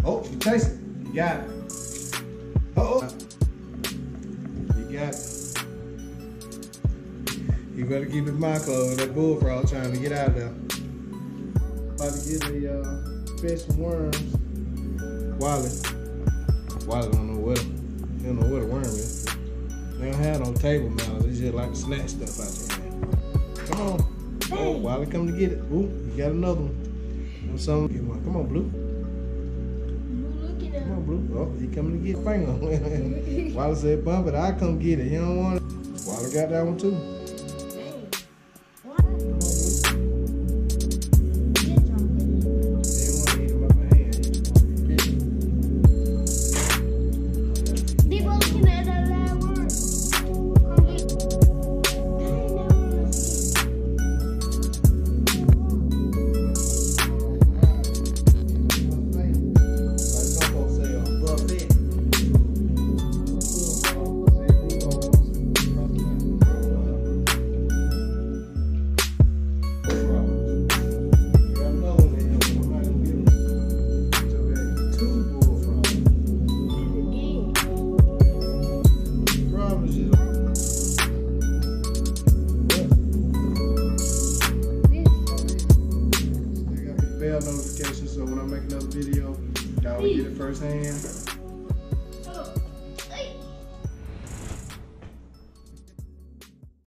Oh, you chase it. You got it. Uh-oh. You got it. You better keep it mind closed. That bullfrog trying to get out of there. About to get a fish and worms. Wally don't know what. He don't know what a worm is. They don't have no table mouths. They just like to snatch stuff out your hand. Come on. Oh, Wally come to get it. Ooh, you got another one. Get one. Come on, Blue. Come on, Blue. Oh, he coming to get a finger. Wally said, bump it. I come get it. You don't want it. Wally got that one too. Bell notification so when I make another video, y'all will get it firsthand.